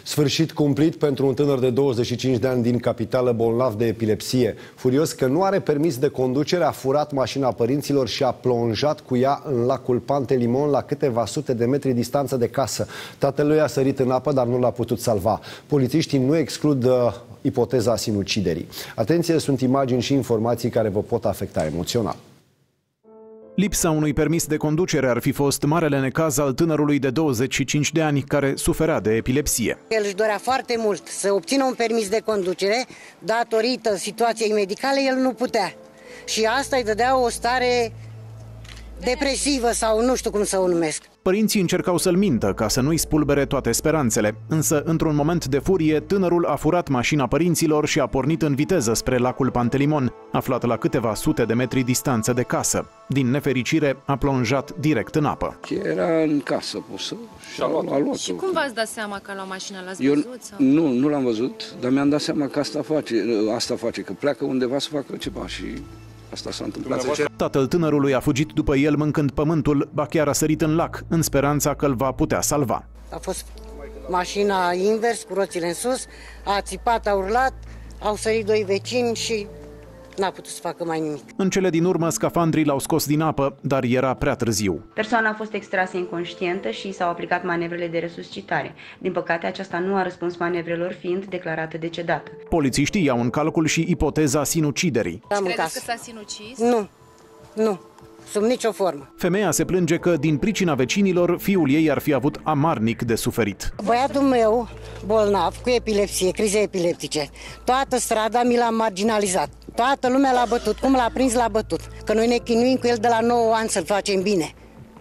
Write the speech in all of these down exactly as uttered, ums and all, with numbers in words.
Sfârșit cumplit pentru un tânăr de douăzeci și cinci de ani din capitală bolnav de epilepsie. Furios că nu are permis de conducere, a furat mașina părinților și a plonjat cu ea în lacul Pantelimon, la câteva sute de metri distanță de casă. Tatălui a sărit în apă, dar nu l-a putut salva. Polițiștii nu exclud uh, ipoteza sinuciderii. Atenție, sunt imagini și informații care vă pot afecta emoțional. Lipsa unui permis de conducere ar fi fost marele necaz al tânărului de douăzeci și cinci de ani care suferea de epilepsie. El își dorea foarte mult să obțină un permis de conducere, datorită situației medicale el nu putea. Și asta îi dădea o stare depresivă sau nu știu cum să o numesc. Părinții încercau să-l mintă ca să nu-i spulbere toate speranțele, însă într-un moment de furie, tânărul a furat mașina părinților și a pornit în viteză spre lacul Pantelimon, aflat la câteva sute de metri distanță de casă. Din nefericire, a plonjat direct în apă. Era în casă pusă și a luat-o. Și cum v-ați dat seama că la mașină l-ați Eu, văzut? Sau? Nu, nu l-am văzut, dar mi-am dat seama că asta face, asta face, că pleacă undeva să facă ceva și... asta s-a întâmplat. Tatăl tânărului a fugit după el mâncând pământul, ba chiar a sărit în lac, în speranța că îl va putea salva. A fost mașina invers, cu roțile în sus, a țipat, a urlat, au sărit doi vecini și n-a putut să facă mai nimic. În cele din urmă, scafandrii l-au scos din apă, dar era prea târziu. Persoana a fost extrasă inconștientă și s-au aplicat manevrele de resuscitare. Din păcate, aceasta nu a răspuns manevrelor, fiind declarată decedată. Polițiștii iau în calcul și ipoteza sinuciderii. Credeți că s-a sinucis? Nu, nu, sub nicio formă. Femeia se plânge că, din pricina vecinilor, fiul ei ar fi avut amarnic de suferit. Băiatul meu, bolnav, cu epilepsie, crize epileptice, toată strada mi l-a marginalizat. Toată lumea l-a bătut. Cum l-a prins, l-a bătut. Că noi ne chinuim cu el de la nouă ani să-l facem bine.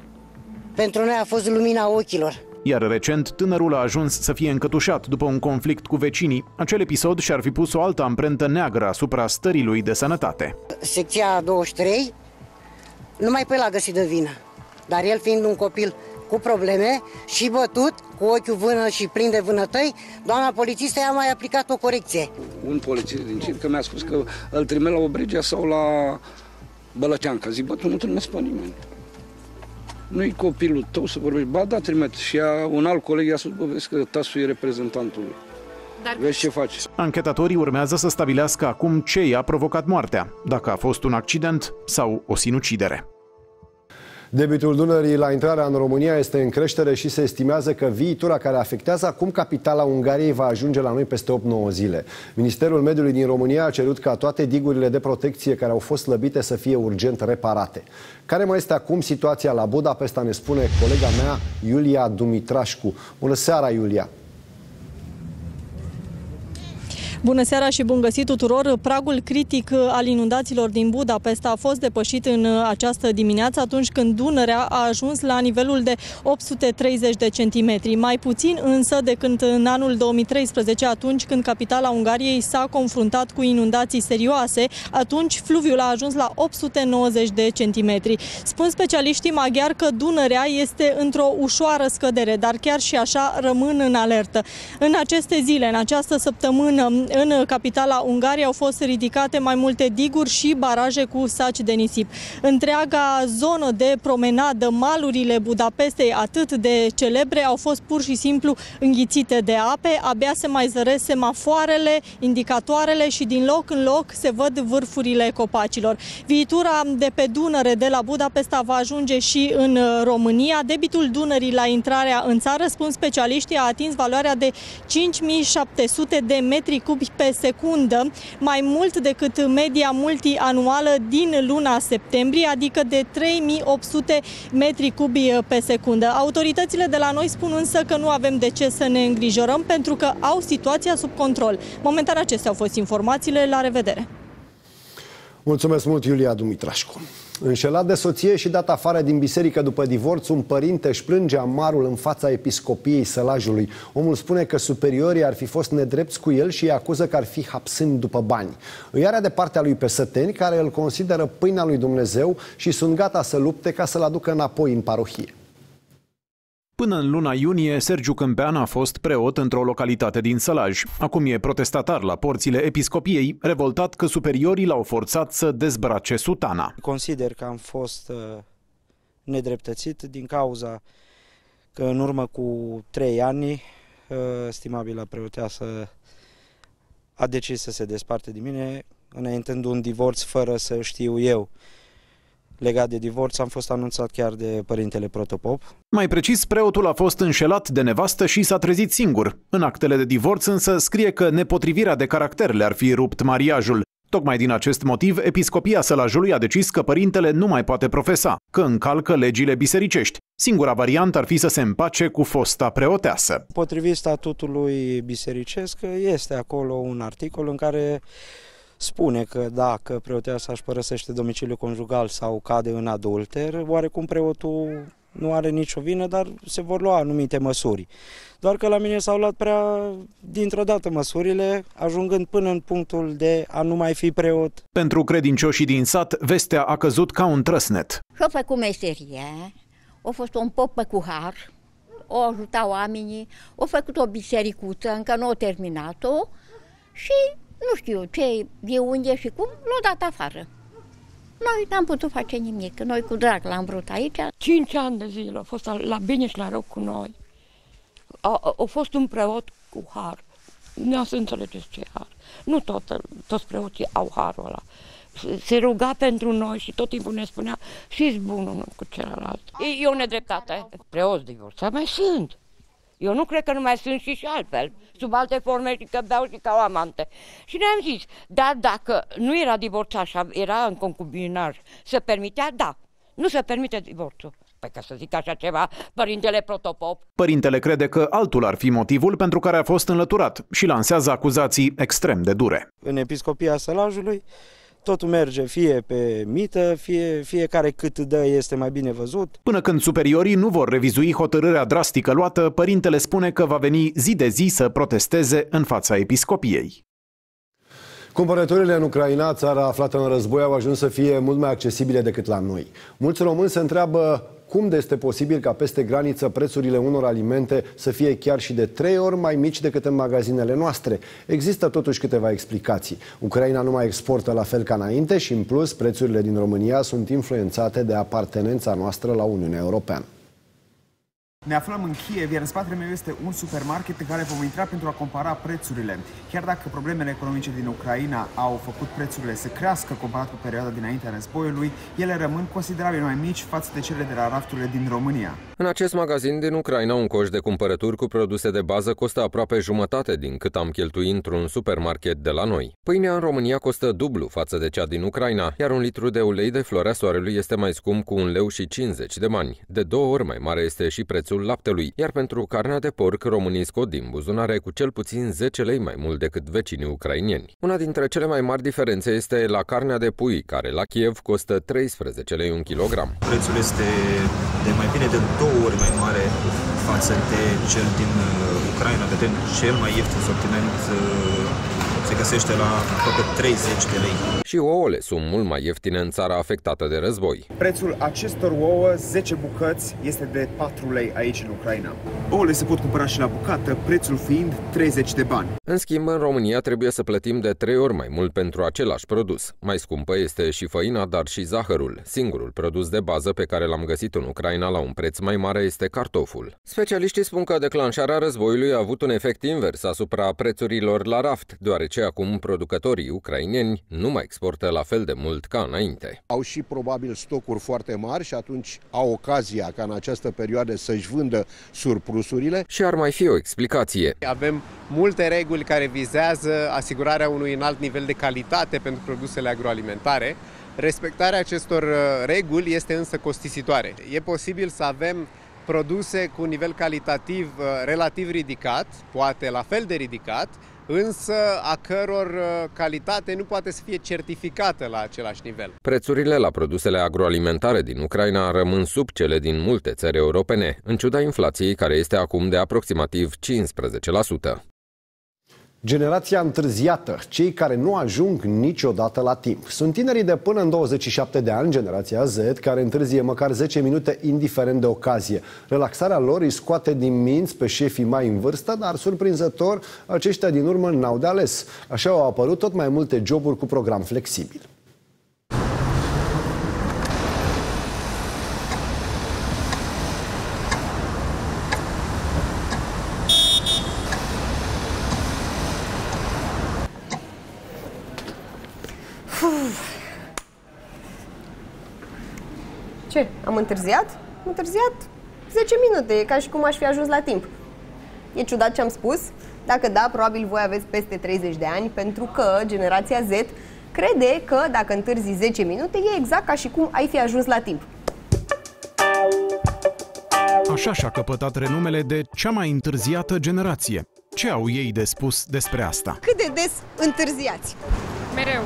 Pentru noi a fost lumina ochilor. Iar recent, tânărul a ajuns să fie încătușat după un conflict cu vecinii. Acel episod și-ar fi pus o altă amprentă neagră asupra stării lui de sănătate. Secția douăzeci și trei, numai pe el a găsit de vină. Dar el fiind un copil cu probleme și bătut, cu ochiul vână și plin de vânătăi, doamna polițistă i-a mai aplicat o corecție. Un polițist din Circă mi-a spus că îl trimite la Obregea sau la Bălăteanca. Zic, bă, tu nu trimezi pe nimeni. Nu-i copilul tău să vorbești. Ba da, trimit. Și a, un alt coleg i-a spus, bă, vezi că tasul e reprezentantul lui. Dar... vezi ce faci. Anchetatorii urmează să stabilească acum ce i-a provocat moartea, dacă a fost un accident sau o sinucidere. Debitul Dunării la intrarea în România este în creștere și se estimează că viitura care afectează acum capitala Ungariei va ajunge la noi peste opt nouă zile. Ministerul Mediului din România a cerut ca toate digurile de protecție care au fost slăbite să fie urgent reparate. Care mai este acum situația la Budapesta, ne spune colega mea Iulia Dumitrașcu. Bună seara, Iulia! Bună seara și bun găsit tuturor! Pragul critic al inundațiilor din Budapesta a fost depășit în această dimineață atunci când Dunărea a ajuns la nivelul de opt sute treizeci de centimetri. Mai puțin însă decât în anul două mii treisprezece, atunci când capitala Ungariei s-a confruntat cu inundații serioase. Atunci fluviul a ajuns la opt sute nouăzeci de centimetri. Spun specialiștii maghiari că Dunărea este într-o ușoară scădere, dar chiar și așa rămân în alertă. În aceste zile, în această săptămână, în capitala Ungariei au fost ridicate mai multe diguri și baraje cu saci de nisip. Întreaga zonă de promenadă, malurile Budapestei, atât de celebre, au fost pur și simplu înghițite de ape. Abia se mai zăresc semafoarele, indicatoarele și din loc în loc se văd vârfurile copacilor. Viitura de pe Dunăre de la Budapesta va ajunge și în România. Debitul Dunării la intrarea în țară, spun specialiștii, a atins valoarea de cinci mii șapte sute de metri cubi pe secundă, mai mult decât media multianuală din luna septembrie, adică de trei mii opt sute metri cubi pe secundă. Autoritățile de la noi spun însă că nu avem de ce să ne îngrijorăm pentru că au situația sub control. Momentan acestea au fost informațiile. La revedere! Mulțumesc mult, Iulia Dumitrașcu. Înșelat de soție și dat afară din biserică după divorț, un părinte își plânge amarul în fața episcopiei Sălajului. Omul spune că superiorii ar fi fost nedrepți cu el și îi acuză că ar fi hapsând după bani. Îi are de partea lui pe săteni, care îl consideră pâinea lui Dumnezeu și sunt gata să lupte ca să-l aducă înapoi în parohie. Până în luna iunie, Sergiu Câmpean a fost preot într-o localitate din Sălaj. Acum e protestatar la porțile episcopiei, revoltat că superiorii l-au forțat să dezbrace sutana. Consider că am fost uh, nedreptățit din cauza că în urmă cu trei ani stimabila preoteasă a decis să se desparte de mine, înaintând un divorț fără să știu eu. Legat de divorț, am fost anunțat chiar de părintele protopop. Mai precis, preotul a fost înșelat de nevastă și s-a trezit singur. În actele de divorț însă scrie că nepotrivirea de caracter le-ar fi rupt mariajul. Tocmai din acest motiv, Episcopia Sălajului a decis că părintele nu mai poate profesa, că încalcă legile bisericești. Singura variantă ar fi să se împace cu fosta preoteasă. Potrivit statutului bisericesc, este acolo un articol în care spune că dacă preoteasa își părăsește domiciliul conjugal sau cade în adulter, oarecum preotul nu are nicio vină, dar se vor lua anumite măsuri. Doar că la mine s-au luat prea dintr-o dată măsurile, ajungând până în punctul de a nu mai fi preot. Pentru credincioșii din sat, vestea a căzut ca un trăsnet. Și-a făcut meserie, a fost un popă cu har, o ajuta oamenii, a făcut o bisericuță, încă nu a terminat-o și nu știu ce, de unde și cum, l-a dat afară. Noi n-am putut face nimic, noi cu drag l-am vrut aici. Cinci ani de zile a fost la bine și la rău cu noi. A, a, a fost un preot cu har. Nu să înțelegeți ce har. Nu tot, toți preoții au harul ăla. Se ruga pentru noi și tot timpul ne spunea și-s bun unul cu celălalt. E, e o nedreptate. Preoți divorțați mai sunt. Eu nu cred că nu mai sunt și și altfel, sub alte forme și că beau și ca o amante. Și ne-am zis, dar dacă nu era divorțat și era în concubinar, se permitea? Da, nu se permite divorțul. Păi ca să zic așa ceva, părintele protopop. Părintele crede că altul ar fi motivul pentru care a fost înlăturat și lansează acuzații extrem de dure. În Episcopia Sălajului totul merge fie pe mită, fie fiecare cât dă este mai bine văzut. Până când superiorii nu vor revizui hotărârea drastică luată, părintele spune că va veni zi de zi să protesteze în fața episcopiei. Cumpărăturile în Ucraina, țara aflată în război, au ajuns să fie mult mai accesibile decât la noi. Mulți români se întreabă cum de este posibil ca peste graniță prețurile unor alimente să fie chiar și de trei ori mai mici decât în magazinele noastre. Există totuși câteva explicații. Ucraina nu mai exportă la fel ca înainte și, în plus, prețurile din România sunt influențate de apartenența noastră la Uniunea Europeană. Ne aflăm în Kiev, iar în spatele meu este un supermarket în care vom intra pentru a compara prețurile. Chiar dacă problemele economice din Ucraina au făcut prețurile să crească comparat cu perioada dinaintea războiului, ele rămân considerabil mai mici față de cele de la rafturile din România. În acest magazin din Ucraina, un coș de cumpărături cu produse de bază costă aproape jumătate din cât am cheltuit într-un supermarket de la noi. Pâinea în România costă dublu față de cea din Ucraina, iar un litru de ulei de floarea soarelui este mai scump cu un leu și cincizeci de bani. De două ori mai mare este și prețul laptelui, iar pentru carnea de porc, românii scot din buzunare cu cel puțin zece lei mai mult decât vecinii ucrainieni. Una dintre cele mai mari diferențe este la carnea de pui, care la Kiev costă treisprezece lei un kilogram. Prețul este de mai bine de două ori mai mare față de cel din Ucraina. Vedem cel mai ieftin sortiment se găsește la aproape treizeci de lei. Și ouăle sunt mult mai ieftine în țara afectată de război. Prețul acestor ouă, zece bucăți, este de patru lei aici în Ucraina. Ouăle se pot cumpăra și la bucată, prețul fiind treizeci de bani. În schimb, în România trebuie să plătim de trei ori mai mult pentru același produs. Mai scumpă este și făina, dar și zahărul. Singurul produs de bază pe care l-am găsit în Ucraina la un preț mai mare este cartoful. Specialiștii spun că declanșarea războiului a avut un efect invers asupra prețurilor la raft, deoarece acum producătorii ucraineni nu mai exportă la fel de mult ca înainte. Au și probabil stocuri foarte mari și atunci au ocazia ca în această perioadă să-și vândă surplusurile. Și ar mai fi o explicație. Avem multe reguli care vizează asigurarea unui înalt nivel de calitate pentru produsele agroalimentare. Respectarea acestor reguli este însă costisitoare. E posibil să avem produse cu un nivel calitativ relativ ridicat, poate la fel de ridicat, însă a căror calitate nu poate să fie certificată la același nivel. Prețurile la produsele agroalimentare din Ucraina rămân sub cele din multe țări europene, în ciuda inflației care este acum de aproximativ cincisprezece la sută. Generația întârziată, cei care nu ajung niciodată la timp. Sunt tinerii de până în douăzeci și șapte de ani, generația Z, care întârzie măcar zece minute indiferent de ocazie. Relaxarea lor îi scoate din minți pe șefii mai în vârstă, dar surprinzător, aceștia din urmă n-au de ales. Așa au apărut tot mai multe joburi cu program flexibil. Ce? Am întârziat? Am întârziat zece minute, e ca și cum aș fi ajuns la timp. E ciudat ce am spus? Dacă da, probabil voi aveți peste treizeci de ani, pentru că generația Z crede că dacă întârzi zece minute, e exact ca și cum ai fi ajuns la timp. Așa și-a căpătat renumele de cea mai întârziată generație. Ce au ei de spus despre asta? Cât de des întârziați? Mereu.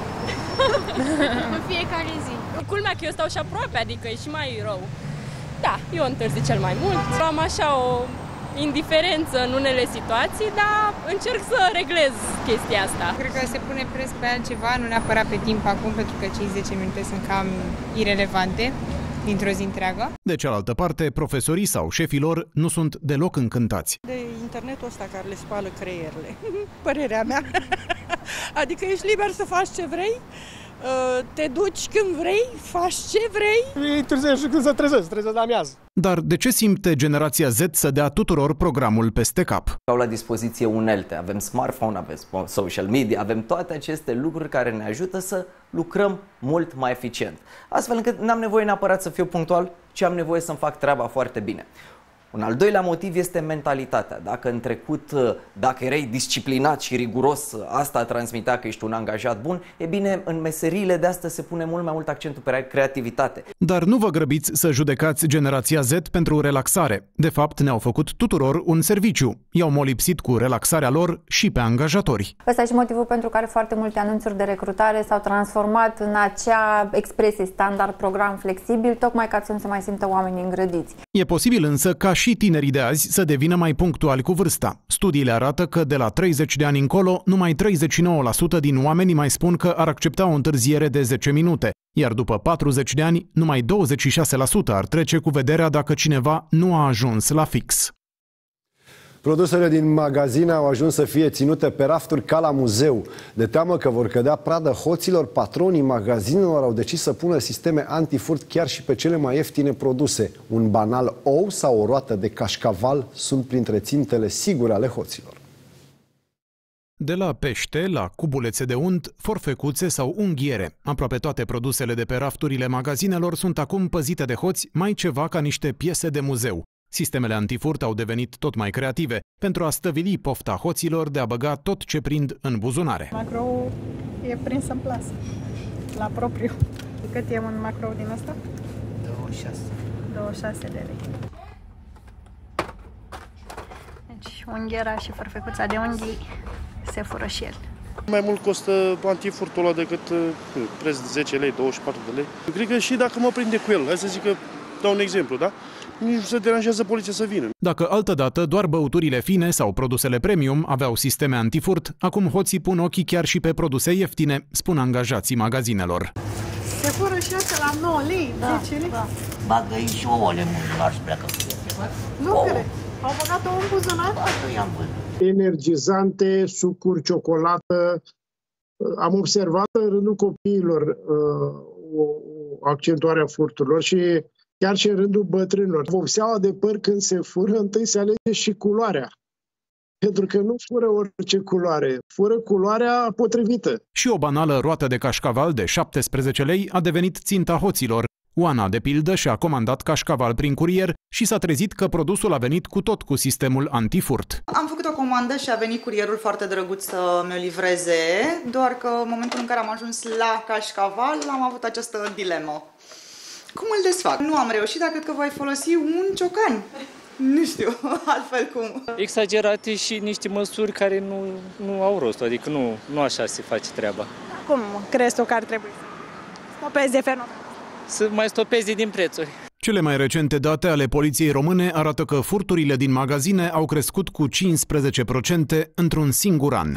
În fiecare zi. Culmea că eu stau și aproape, adică e și mai rău. Da, eu întârzi cel mai mult. Am așa o indiferență în unele situații, dar încerc să reglez chestia asta. Cred că se pune preț pe altceva, nu neapărat pe timp acum, pentru că cei zece minute sunt cam irelevante dintr-o zi întreagă. De cealaltă parte, profesorii sau șefii lor nu sunt deloc încântați. De internetul ăsta care le spală creierele, părerea mea. Adică ești liber să faci ce vrei, te duci când vrei, faci ce vrei. Ei întârziezi și când se trezesc, trezesc la amiază. Dar de ce simte generația Z să dea tuturor programul peste cap? Au la dispoziție unelte, avem smartphone, avem social media, avem toate aceste lucruri care ne ajută să lucrăm mult mai eficient. Astfel încât n-am nevoie neapărat să fiu punctual, ci am nevoie să-mi fac treaba foarte bine. Un al doilea motiv este mentalitatea. Dacă în trecut, dacă erai disciplinat și riguros, asta transmitea că ești un angajat bun, e bine, în meseriile de astăzi se pune mult mai mult accentul pe creativitate. Dar nu vă grăbiți să judecați generația Z pentru relaxare. De fapt, ne-au făcut tuturor un serviciu. I-au molipsit cu relaxarea lor și pe angajatori. Ăsta e și motivul pentru care foarte multe anunțuri de recrutare s-au transformat în acea expresie standard, program flexibil, tocmai ca să nu se mai simtă oamenii îngrădiți. E posibil însă ca și tinerii de azi să devină mai punctuali cu vârsta. Studiile arată că de la treizeci de ani încolo, numai treizeci și nouă la sută din oameni mai spun că ar accepta o întârziere de zece minute, iar după patruzeci de ani, numai douăzeci și șase la sută ar trece cu vederea dacă cineva nu a ajuns la fix. Produsele din magazine au ajuns să fie ținute pe rafturi ca la muzeu. De teamă că vor cădea pradă hoților, patronii magazinelor au decis să pună sisteme antifurt chiar și pe cele mai ieftine produse. Un banal ou sau o roată de cașcaval sunt printre țintele sigure ale hoților. De la pește, la cubulețe de unt, forfecuțe sau unghiere. Aproape toate produsele de pe rafturile magazinelor sunt acum păzite de hoți, mai ceva ca niște piese de muzeu. Sistemele antifurt au devenit tot mai creative pentru a stăvili pofta hoților de a băga tot ce prind în buzunare. Macrou e prins în plasă, la propriu. Cât e un macrou din asta? douăzeci și șase. douăzeci și șase de lei. Deci unghiera și farfecuța de unghii se fură și el. Mai mult costă antifurtul ăla decât preț de zece lei, douăzeci și patru de lei. Eu cred că și dacă mă prinde cu el, hai să zic că dau un exemplu, da? Nici nu se deranjează poliția să vină. Dacă altădată doar băuturile fine sau produsele premium aveau sisteme antifurt, acum hoții pun ochii chiar și pe produse ieftine, spun angajații magazinelor. Se fură și astea la nouă lei, da, zece lei. Da. Bagă și ouăle în buzunar și pleacă. Nu oh. cred. Au băgat-o în buzunar? Ba, nu i-am văzut. Energizante, sucuri, ciocolată. Am observat în rândul copiilor uh, o accentuare a furturilor și chiar și în rândul bătrânilor. Vopseaua de păr când se fură, întâi se alege și culoarea. Pentru că nu fură orice culoare, fură culoarea potrivită. Și o banală roată de cașcaval de șaptesprezece lei a devenit ținta hoților. Oana, de pildă, și-a comandat cașcaval prin curier și s-a trezit că produsul a venit cu tot cu sistemul antifurt. Am făcut o comandă și a venit curierul foarte drăguț să mi-o livreze, doar că în momentul în care am ajuns la cașcaval am avut această dilemă. Cum îl desfac? Nu am reușit, dar cred că voi folosi un ciocan. Nu știu, altfel cum. Exagerate și niște măsuri care nu, nu au rost, adică nu, nu așa se face treaba. Cum crezi tu că ar trebui să stopeze fenomenul? Să mai stopeze din prețuri. Cele mai recente date ale Poliției Române arată că furturile din magazine au crescut cu cincisprezece la sută într-un singur an.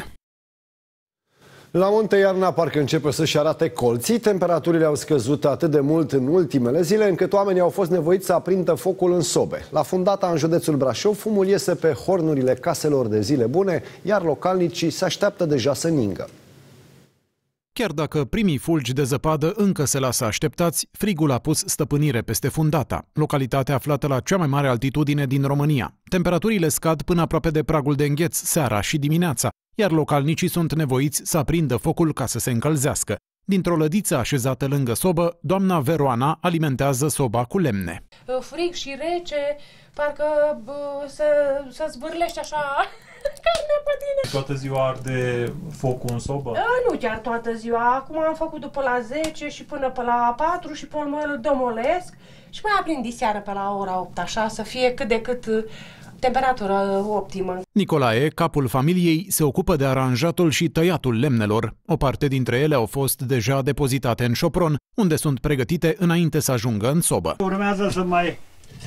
La munte iarna parcă începe să-și arate colții, temperaturile au scăzut atât de mult în ultimele zile încât oamenii au fost nevoiți să aprindă focul în sobe. La Fundata, în județul Brașov, fumul iese pe hornurile caselor de zile bune, iar localnicii se așteaptă deja să ningă. Chiar dacă primii fulgi de zăpadă încă se lasă așteptați, frigul a pus stăpânire peste Fundata, localitatea aflată la cea mai mare altitudine din România. Temperaturile scad până aproape de pragul de îngheț seara și dimineața, iar localnicii sunt nevoiți să aprindă focul ca să se încălzească. Dintr-o lădiță așezată lângă sobă, doamna Veroana alimentează soba cu lemne. Frig și rece, parcă bă, să, să zvârlești așa carnea pe tine. Toată ziua arde focul în sobă? A, nu chiar toată ziua, acum am făcut după la zece și până pe la patru și pe urmă îl domolesc și mai aprind diseară pe la ora opt, așa, să fie cât de cât temperatură optimă. Nicolae, capul familiei, se ocupă de aranjatul și tăiatul lemnelor. O parte dintre ele au fost deja depozitate în șopron, unde sunt pregătite înainte să ajungă în sobă. Urmează să mai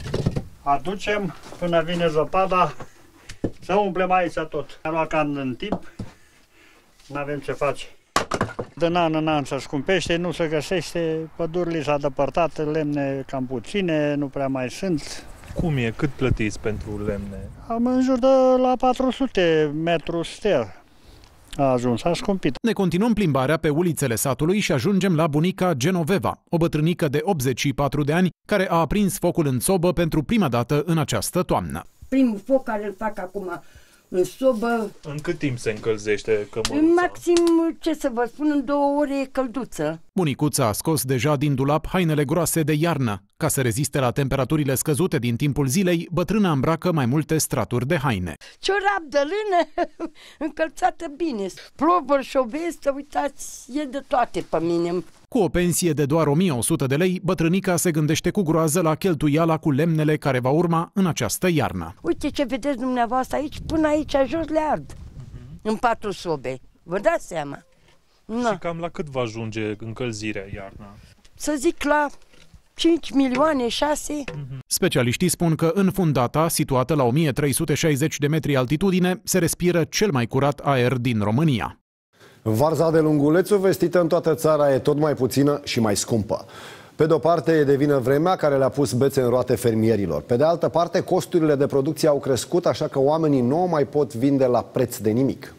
aducem până vine zăpada, să umplem aici tot. Am luat cam în timp, nu avem ce face. Din an în an se scumpește, nu se găsește, pădurile s-au depărtat, lemne cam puține, nu prea mai sunt. Cum e? Cât plătiți pentru lemne? Am în jur de la patru sute metru ster. A ajuns, a scumpit. Ne continuăm plimbarea pe ulițele satului și ajungem la bunica Genoveva, o bătrânică de optzeci și patru de ani, care a aprins focul în sobă pentru prima dată în această toamnă. Primul foc care îl fac acum în sobă. În cât timp se încălzește cămăruța? Maxim, ce să vă spun, în două ore e călduță. Bunicuța a scos deja din dulap hainele groase de iarnă. Ca să reziste la temperaturile scăzute din timpul zilei, bătrâna îmbracă mai multe straturi de haine. Ciorap de lână, încălțată bine. Plovăr, șovestă, uitați, e de toate pe mine. Cu o pensie de doar o mie o sută de lei, bătrânica se gândește cu groază la cheltuiala cu lemnele care va urma în această iarnă. Uite ce vedeți dumneavoastră aici, până aici jos le ard, uh-huh. în patru sobe. Vă dați seama? No. Și cam la cât va ajunge încălzirea iarna? Să zic la cinci milioane, șase. Uh-huh. Specialiștii spun că în Fundata, situată la o mie trei sute șaizeci de metri altitudine, se respiră cel mai curat aer din România. Varza de lungulețu vestită în toată țara e tot mai puțină și mai scumpă. Pe de o parte, devină vremea care le-a pus bețe în roate fermierilor. Pe de altă parte, costurile de producție au crescut, așa că oamenii nu o mai pot vinde la preț de nimic.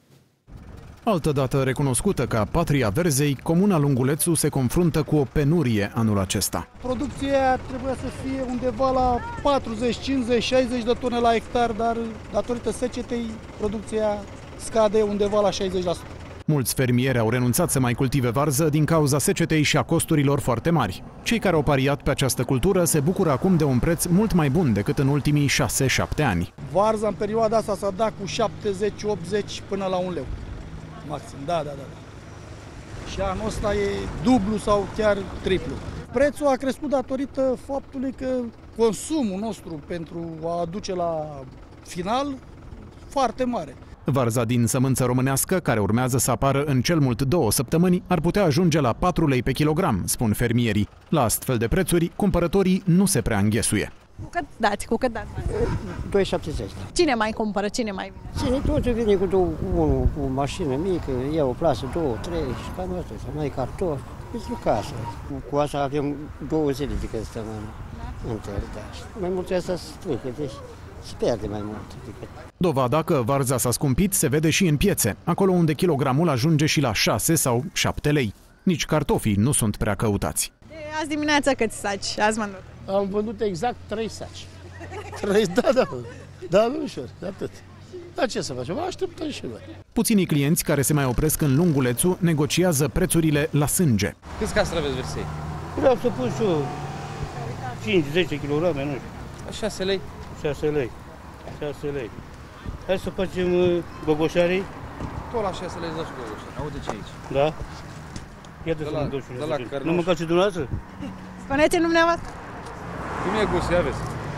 Altădată recunoscută ca Patria Verzei, comuna Lungulețu se confruntă cu o penurie anul acesta. Producția trebuia să fie undeva la patruzeci, cincizeci, șaizeci de tone la hectar, dar datorită secetei, producția scade undeva la șaizeci la sută. Mulți fermieri au renunțat să mai cultive varză din cauza secetei și a costurilor foarte mari. Cei care au pariat pe această cultură se bucură acum de un preț mult mai bun decât în ultimii șase șapte ani. Varza în perioada asta s-a dat cu șaptezeci optzeci până la un leu. Maxim, da, da, da. Și anul ăsta e dublu sau chiar triplu. Prețul a crescut datorită faptului că consumul nostru pentru a aduce la final foarte mare. Varza din sămânță românească, care urmează să apară în cel mult două săptămâni, ar putea ajunge la patru lei pe kilogram, spun fermierii. La astfel de prețuri, cumpărătorii nu se prea înghesuie. Cu cât dați? Cu cât dați? doi șaptezeci. Cine mai cumpără? Cine mai vine? Cine tot vine cu două, unul cu o mașină mică, ia o plasă, două, trei și cam asta, să mai cartofi, pentru casă. Cu asta avem două zile de când stăm în, da. în tări, da. Mai multe asta se strică, deci se pierde mai mult decât... Dovada că varza s-a scumpit se vede și în piețe, acolo unde kilogramul ajunge și la șase sau șapte lei. Nici cartofii nu sunt prea căutați. Azi dimineața câți saci ați vândut? Am vândut exact trei saci. Trei, da, da, da, nu ușor, atât. Dar ce să facem? Așteptăm și noi. Puținii clienți care se mai opresc în Lungulețu negociază prețurile la sânge. Câți castraveți versei? Vreau să pun și eu cinci zece kilograme, nu știu. șase lei? șase lei. șase lei. Hai să facem gogoșarii. Tot la șase lei dați gogoșari. Aude ce aici? Da? Ia de, de la, de la Cărnoș. Nu mâncați și dumneavoastră? Spuneți-mi dumneavoastră. Cum e gusii aveți?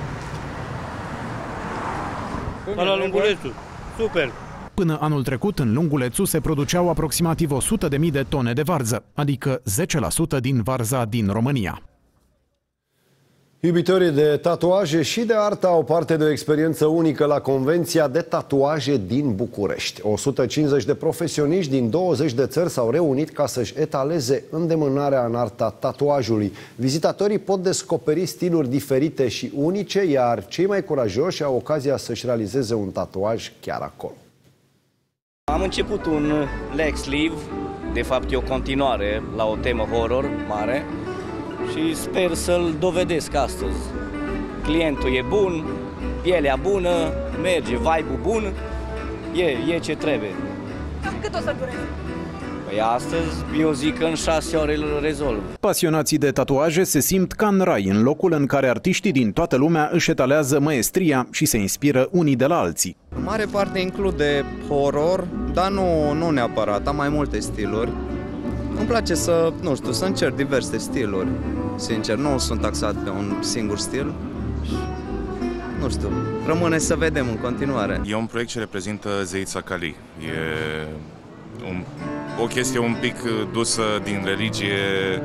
La Lungulețu. Super. Până anul trecut, în Lungulețu se produceau aproximativ o sută de mii de tone de varză, adică zece la sută din varza din România. Iubitorii de tatuaje și de artă au parte de o experiență unică la Convenția de Tatuaje din București. o sută cincizeci de profesioniști din douăzeci de țări s-au reunit ca să-și etaleze îndemânarea în arta tatuajului. Vizitatorii pot descoperi stiluri diferite și unice, iar cei mai curajoși au ocazia să-și realizeze un tatuaj chiar acolo. Am început un leg sleeve, de fapt e o continuare la o temă horror mare, și sper să-l dovedesc astăzi. Clientul e bun, pielea bună, merge, vibe-ul bun, e, e ce trebuie. Cam cât o să dureze? Păi astăzi eu zic că în șase ore îl rezolv. Pasionații de tatuaje se simt ca în rai, în locul în care artiștii din toată lumea își etalează măestria și se inspiră unii de la alții. În mare parte include horror, dar nu, nu neapărat, am mai multe stiluri. Îmi place să, nu știu, să încerc diverse stiluri. Sincer, nu sunt taxat pe un singur stil. Nu știu, rămâne să vedem în continuare. E un proiect ce reprezintă zeița Kali. E un, o chestie un pic dusă din religie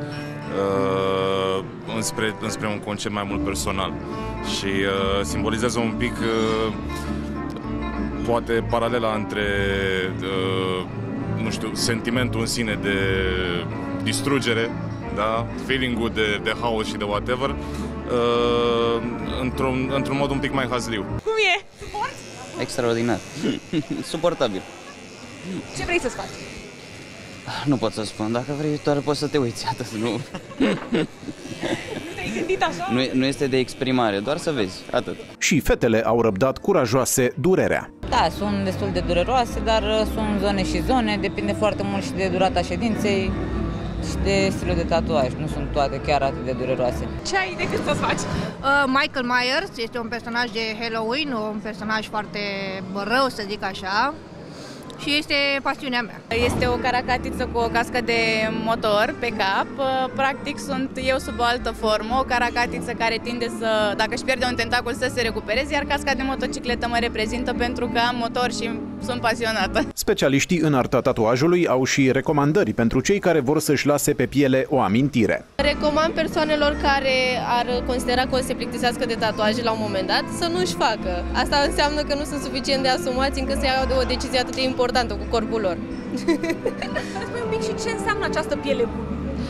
uh, înspre, înspre un concept mai mult personal. Și uh, simbolizează un pic, uh, poate, paralela între, uh, nu știu, sentimentul în sine de distrugere, da? Feeling-ul de, de haos și de whatever, uh, într-un, într-un mod un pic mai hazliu. Cum e? Suport? Extraordinar. Suportabil. Ce vrei să-ți faci? Nu pot să spun. Dacă vrei, doar poți să te uiți. Atât. Nu. Nu te-ai gândit așa? Nu, nu este de exprimare, doar să vezi. Atât. Și fetele au răbdat curajoase durerea. Da, sunt destul de dureroase, dar sunt zone și zone. Depinde foarte mult și de durata ședinței și de stilul de tatuaj. Nu sunt toate chiar atât de dureroase. Ce ai de gând să-ți faci? Uh, Michael Myers este un personaj de Halloween, un personaj foarte rău, să zic așa. Și este pasiunea mea. Este o caracatiță cu o cască de motor pe cap. Practic sunt eu sub o altă formă, o caracatiță care tinde să, dacă își pierde un tentacul, să se recupereze, iar casca de motocicletă mă reprezintă pentru că am motor și sunt pasionată. Specialiștii în arta tatuajului au și recomandări pentru cei care vor să-și lase pe piele o amintire. Recomand persoanelor care ar considera că o să se plictisească de tatuaje la un moment dat să nu-și facă. Asta înseamnă că nu sunt suficient de asumați încât să iau o decizie atât de importantă cu corpul lor. Spui un pic și ce înseamnă această piele bună?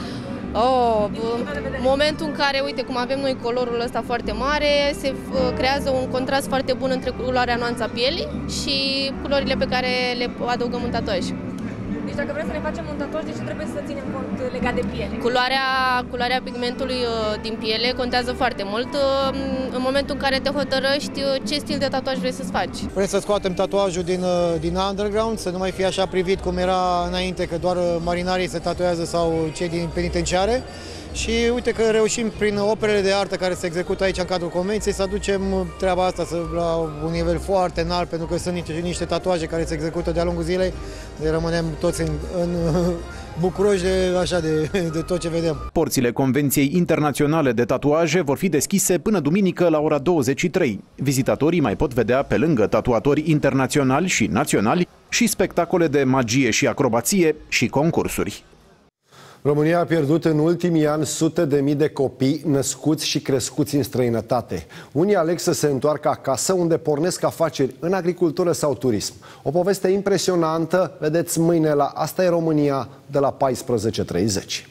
Oh, momentul în care, uite, cum avem noi colorul ăsta foarte mare, se creează un contrast foarte bun între culoarea nuanța pielii și culorile pe care le adăugăm în tatuaj. Deci dacă vrem să ne facem un tatuaj, de ce trebuie să ținem cont legat de piele? Culoarea, culoarea pigmentului din piele contează foarte mult în momentul în care te hotărăști ce stil de tatuaj vrei să-ți faci. Vrem să scoatem tatuajul din, din underground, să nu mai fie așa privit cum era înainte, că doar marinarii se tatuează sau cei din penitenciare. Și uite că reușim prin operele de artă care se execută aici în cadrul convenției să aducem treaba asta să, la un nivel foarte înalt, pentru că sunt niște, niște tatuaje care se execută de-a lungul zilei, de rămânem toți în, în bucuroși de, așa, de, de tot ce vedem. Porțile Convenției Internaționale de Tatuaje vor fi deschise până duminică la ora douăzeci și trei. Vizitatorii mai pot vedea, pe lângă tatuatori internaționali și naționali, și spectacole de magie și acrobație și concursuri. România a pierdut în ultimii ani sute de mii de copii născuți și crescuți în străinătate. Unii aleg să se întoarcă acasă, unde pornesc afaceri în agricultură sau turism. O poveste impresionantă, vedeți mâine la Asta e România de la paisprezece treizeci.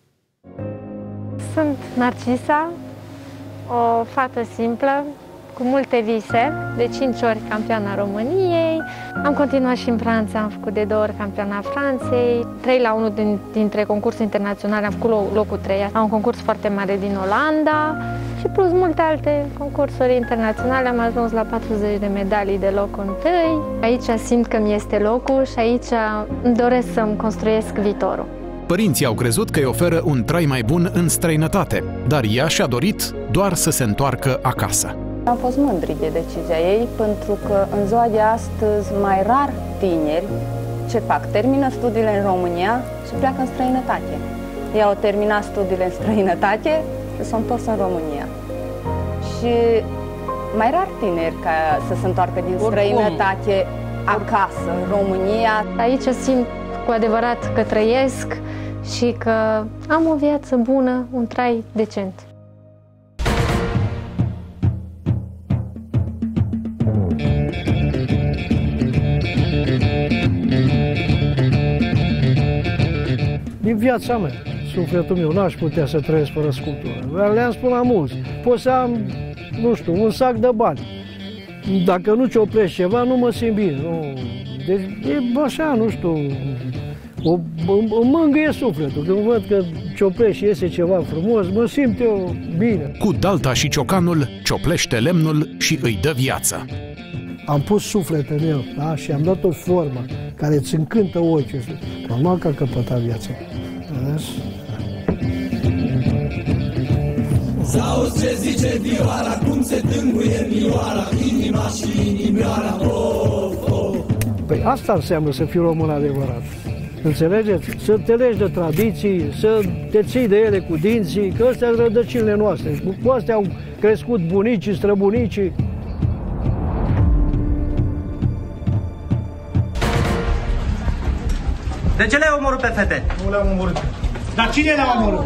Sunt Narcisa, o fată simplă, cu multe vise, de cinci ori campioana României. Am continuat și în Franța, am făcut de două ori campioana Franței. trei la unu din, dintre concursuri internaționale am făcut locul trei. Am un concurs foarte mare din Olanda și plus multe alte concursuri internaționale. Am ajuns la patruzeci de medalii de locul întâi. Aici simt că mi este locul și aici îmi doresc să-mi construiesc viitorul. Părinții au crezut că îi oferă un trai mai bun în străinătate, dar ea și-a dorit doar să se întoarcă acasă. Am fost mândri de decizia ei, pentru că în ziua de astăzi mai rar tineri ce fac? Termină studiile în România și pleacă în străinătate. Ei au terminat studiile în străinătate și s-au întors în România. Și mai rar tineri ca să se întoarcă din străinătate acasă, în România. Aici simt cu adevărat că trăiesc și că am o viață bună, un trai decent. Din viața mea, sufletul meu, n-aș putea să trăiesc fără sculptură. Le-am spus la mulți, pot să am, nu știu, un sac de bani. Dacă nu cioplesc ceva, nu mă simt bine. Nu. Deci e așa, nu știu, o, îmi mângâie sufletul. Când văd că cioplesc și iese ceva frumos, mă simt eu bine. Cu dalta și ciocanul, cioplește lemnul și îi dă viață. am pus suflet în el, da? Și am dat o formă care îți încântă ochii. Normal că a căpătat viața. Vedeți? Zauzi ce zice vioara, cum se tânguie vioara, inima și inimioara, oh, oh. Păi asta înseamnă să fii român adevărat. Înțelegeți? Să te legi de tradiții, să te ții de ele cu dinții, că astea sunt rădăcinile noastre. Cu astea au crescut bunicii, străbunicii. De ce le-ai omorât pe fete? Nu le-am omorât. Dar cine le-a omorât?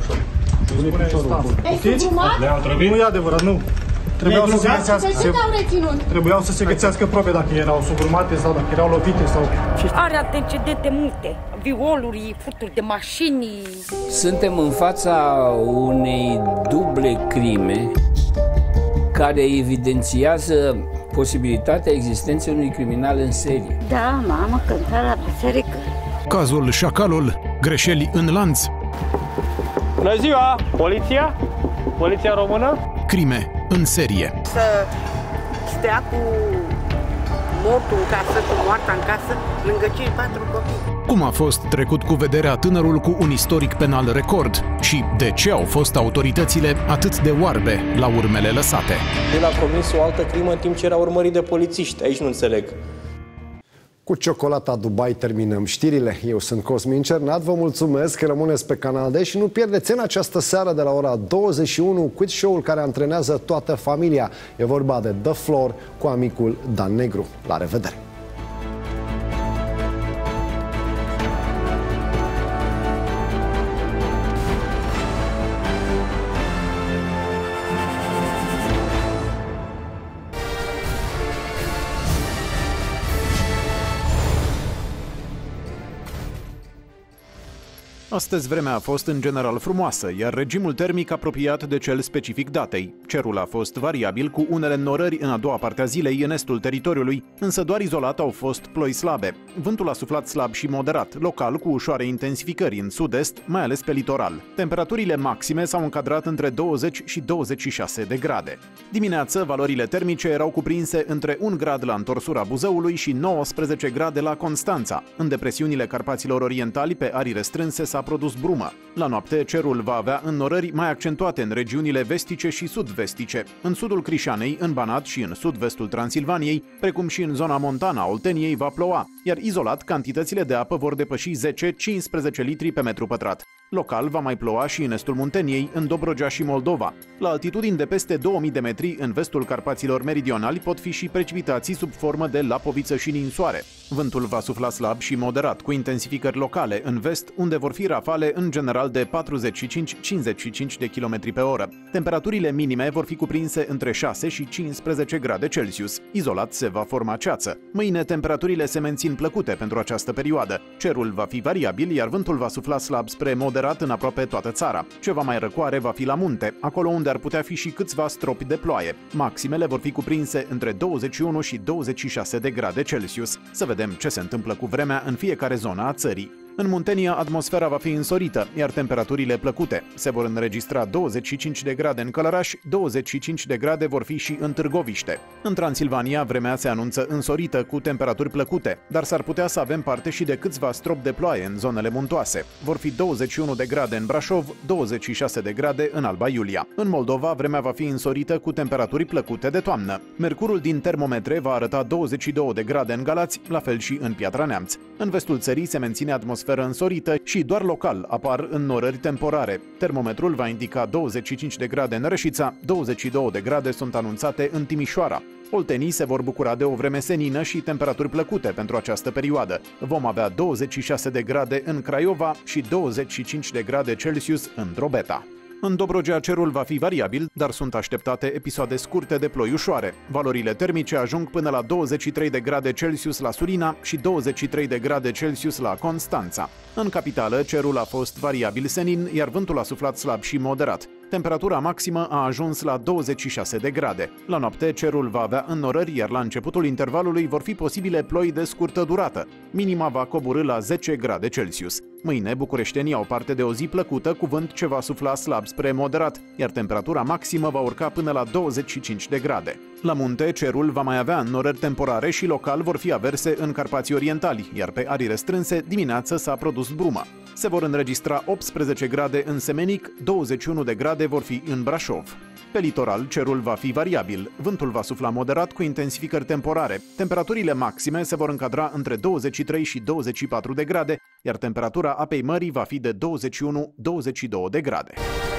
Le-au trebuit? Nu e adevărat, nu. Trebuiau să, se găsească, se, trebuiau să se găsească probe dacă erau sugrumate sau dacă erau lovite sau... Are antecedente multe, violuri, furturi de mașini. Suntem în fața unei duble crime care evidențiază posibilitatea existenței unui criminal în serie. Da, mama cânta la biserică. Cazul Șacalul, greșeli în lanț. Bună ziua! Poliția? Poliția română? Crime în serie. Să stea cu mortul în casă, cu moarta în casă, lângă cei patru copii. Cum a fost trecut cu vederea tânărul cu un istoric penal record și de ce au fost autoritățile atât de oarbe la urmele lăsate? El a comis o altă crimă în timp ce era urmărit de polițiști. Aici nu înțeleg. Cu ciocolata Dubai terminăm știrile. Eu sunt Cosmin Cernat, vă mulțumesc că rămâneți pe Canal D și nu pierdeți în această seară de la ora douăzeci și unu quiz show-ul care antrenează toată familia. E vorba de The Floor cu amicul Dan Negru. La revedere! Astăzi vremea a fost în general frumoasă, iar regimul termic apropiat de cel specific datei. Cerul a fost variabil, cu unele înnorări în a doua parte a zilei în estul teritoriului, însă doar izolat au fost ploi slabe. Vântul a suflat slab și moderat, local cu ușoare intensificări în sud-est, mai ales pe litoral. Temperaturile maxime s-au încadrat între douăzeci și douăzeci și șase de grade. Dimineață, valorile termice erau cuprinse între un grad la întorsura Buzăului și nouăsprezece grade la Constanța. În depresiunile Carpaților Orientali, pe arii restrânse, s-a produs brumă. La noapte, cerul va avea înnorări mai accentuate în regiunile vestice și sud-vestice. În sudul Crișanei, în Banat și în sud-vestul Transilvaniei, precum și în zona montană a Olteniei, va ploua, iar izolat, cantitățile de apă vor depăși zece cincisprezece litri pe metru pătrat. Local va mai ploua și în estul Munteniei, în Dobrogea și Moldova. La altitudini de peste două mii de metri, în vestul Carpaților meridionali, pot fi și precipitații sub formă de lapoviță și ninsoare. Vântul va sufla slab și moderat, cu intensificări locale în vest, unde vor fi rafale în general de patruzeci și cinci cincizeci și cinci de kilometri pe oră. Temperaturile minime vor fi cuprinse între șase și cincisprezece grade Celsius. Izolat se va forma ceață. Mâine temperaturile se mențin plăcute pentru această perioadă. Cerul va fi variabil, iar vântul va sufla slab spre moderat în aproape toată țara. Ceva mai răcoare va fi la munte, acolo unde ar putea fi și câțiva stropi de ploaie. Maximele vor fi cuprinse între douăzeci și unu și douăzeci și șase de grade Celsius. Să vedem ce se întâmplă cu vremea în fiecare zonă a țării. În Muntenia, atmosfera va fi însorită, iar temperaturile plăcute. Se vor înregistra douăzeci și cinci de grade în Călăraș, douăzeci și cinci de grade vor fi și în Târgoviște. În Transilvania, vremea se anunță însorită, cu temperaturi plăcute, dar s-ar putea să avem parte și de câțiva stropi de ploaie în zonele muntoase. Vor fi douăzeci și unu de grade în Brașov, douăzeci și șase de grade în Alba Iulia. În Moldova, vremea va fi însorită cu temperaturi plăcute de toamnă. Mercurul din termometre va arăta douăzeci și două de grade în Galați, la fel și în Piatra Neamț. În vestul țării se menține atmosfera însorită și doar local apar înnorări temporare. Termometrul va indica douăzeci și cinci de grade în Reșița, douăzeci și două de grade sunt anunțate în Timișoara. Oltenii se vor bucura de o vreme senină și temperaturi plăcute pentru această perioadă. Vom avea douăzeci și șase de grade în Craiova și douăzeci și cinci de grade Celsius în Drobeta. În Dobrogea cerul va fi variabil, dar sunt așteptate episoade scurte de ploi ușoare. Valorile termice ajung până la douăzeci și trei de grade Celsius la Surina și douăzeci și trei de grade Celsius la Constanța. În capitală, cerul a fost variabil senin, iar vântul a suflat slab și moderat. temperatura maximă a ajuns la douăzeci și șase de grade. La noapte, cerul va avea înnorări, iar la începutul intervalului vor fi posibile ploi de scurtă durată. Minima va coborî la zece grade Celsius. Mâine, bucureștenii au parte de o zi plăcută, cu vânt ce va sufla slab spre moderat, iar temperatura maximă va urca până la douăzeci și cinci de grade. La munte, cerul va mai avea înnorări temporare și local vor fi averse în Carpații Orientali, iar pe arii restrânse, dimineață s-a produs brumă. Se vor înregistra optsprezece grade în Semenic, douăzeci și unu de grade vor fi în Brașov. Pe litoral, cerul va fi variabil, vântul va sufla moderat cu intensificări temporare. Temperaturile maxime se vor încadra între douăzeci și trei și douăzeci și patru de grade, iar temperatura apei mării va fi de douăzeci și unu - douăzeci și două de grade.